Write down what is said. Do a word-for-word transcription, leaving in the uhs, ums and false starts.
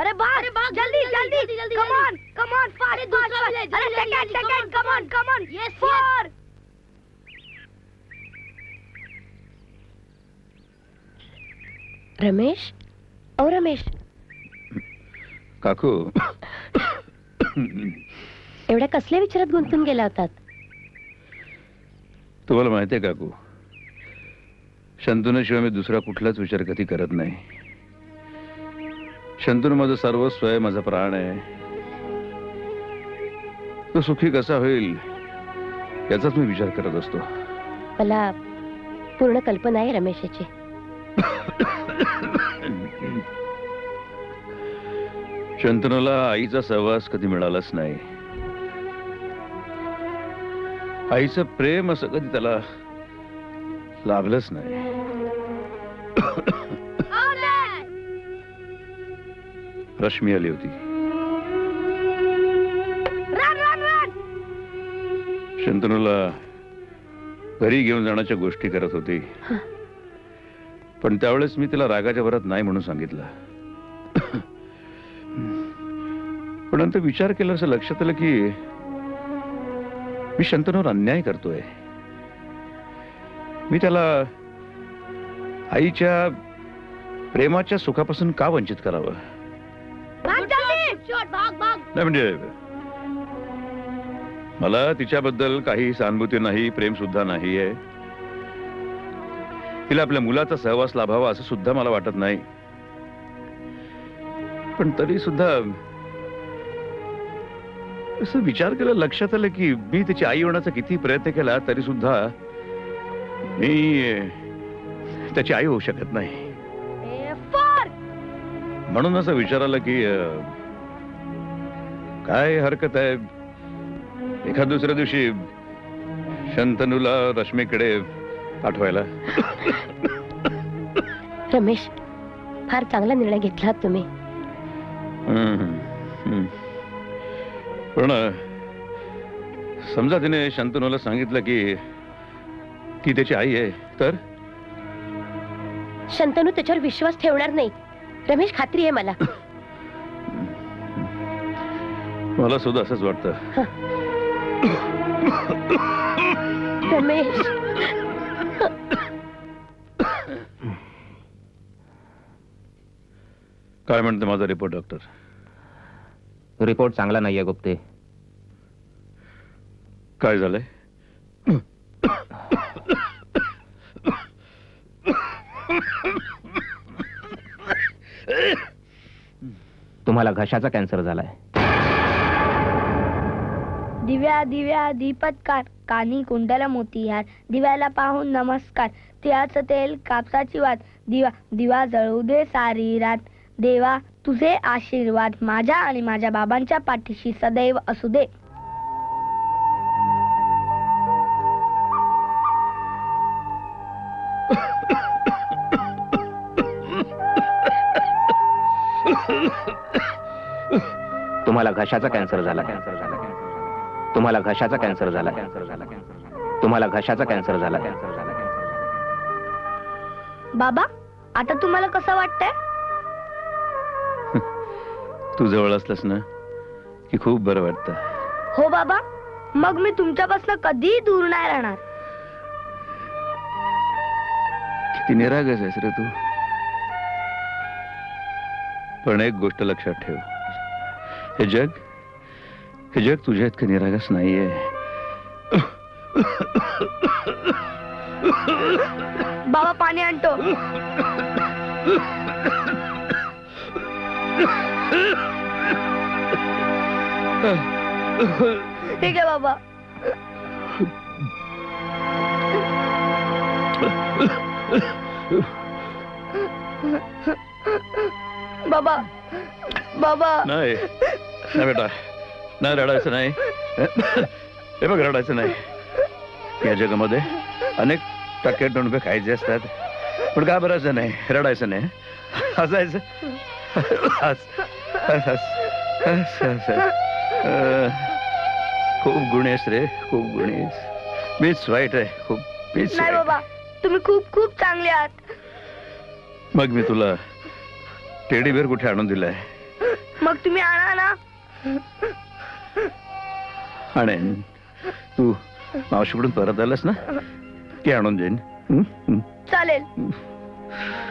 अरे भाग अरे भाग जल्दी जल्दी जल्दी come on come on fast fast अरे second second come on come on yes four Ramesh ओ रमेश काकू एवढ्या कसल्या विचारात गुंतून गेला होतात? तुम्हाला माहिती आहे काकू, शंतनूशिवाय मी दुसरा कुठलाच विचार कधी करत नाही. शंतनू माझं सर्वस्व आहे, माझा प्राण आहे. तो सुखी कसा होईल याचाच मी विचार करत असतो. मला पूर्ण कल्पना आहे रमेशाची. शंतनूला आईचा सहवास कधी मिळालाच नाही. आईचं प्रेम असं कधी त्याला लाभलंच नाही. रश्मी आली होती. शंतनूला घरी घेऊन जाण्याच्या गोष्टी करत होती, पण त्यावेळेस मी तिला रागाच्या भरात नाही म्हणून सांगितलं. पण नंतर विचार केला असं लक्षात आलं की मी शंतनूवर अन्याय करतोय. मी त्याला आईच्या प्रेमाच्या सुखापासून का वंचित करावं? नाही म्हणजे मला तिच्याबद्दल काही सहानुभूती नाही, प्रेम सुद्धा नाही आहे. तिला आपल्या मुलाचा सहवास लाभावा असं सुद्धा मला वाटत नाही. पण तरी सुद्धा असं विचार केला लक्षात आलं की मी तिची आई होण्याचा किती प्रयत्न केला तरी सुद्धा मी त्याची आई होऊ शकत नाही. म्हणून असं विचार आला की काय हरकत आहे एखाद दुसऱ्या दिवशी शंतनूला रश्मीकडे पाठवायला. रमेश, फार चांगला निर्णय घेतलात तुम्ही. पण समजा तिने शंतनूला सांगितलं की ती त्याची आई आहे तर? शंतनू त्याच्यावर विश्वास ठेवणार नाही रमेश, खात्री आहे मला. मला सुद्धा असंच वाटतं. रमेश, काय म्हणते माझा रिपोर्ट डॉक्टर? रिपोर्ट चांगला नाहीये गुप्ते. काय झालंय? तुम्हाला घशाचा कॅन्सर झालाय. दिव्या दिव्या दीपत्कार, कानी कुंडला मोतीहार, दिव्याला पाहून नमस्कार, तिळाचं तेल कापसाची वात, दिवा दिवा जळू दे सारी रात, देवा तुझे आशीर्वाद माझ्या आणि माझ्या बाबांच्या पाठीशी सदैव असू दे. तुम्हाला घशाचा कॅन्सर झाला. कॅन्सर झाला. तुम्हाला घशाचा कॅन्सर झाला. कॅन्सर झाला. तुम्हाला घशाचा कॅन्सर झाला. कॅन्सर झाला. बाबा, आता तुम्हाला कसं वाटतंय? तू जवळ असलास ना की खूप बरं वाटतं. हो बाबा, मग मी तुमच्यापासून कधी दूर नाही राहणार. किती निरागस आहेस रे तू. पण एक गोष्ट लक्षात ठेव, हे जग हे जग तुझ्या इतकं निरागस नाहीये. बाबा पाणी आणतो. ठीक आहे बाबा. बाबा बाबा नाही नाही बेटा, नाही रडायचं नाही. हे बघ, रडायचं नाही. या जगामध्ये अनेक टक्के टोणपे खायचे असतात, पण घाबरायचं नाही, रडायचं नाही, हसायचं. हस हस हस हस हस. खूप गुण आहेस रे, खूप गुण आहेस. मीच वाईट आहे, खूप मीच. नाही बाबा, तुम्ही खूप खूप चांगले आहात. मग मी तुला टेडी बेअर कुठे आणून दिलाय? मग तुम्ही आणा ना. आणेन. तू मावशीकडून परत आलास ना की आणून देईन. हं? हं. चालेल.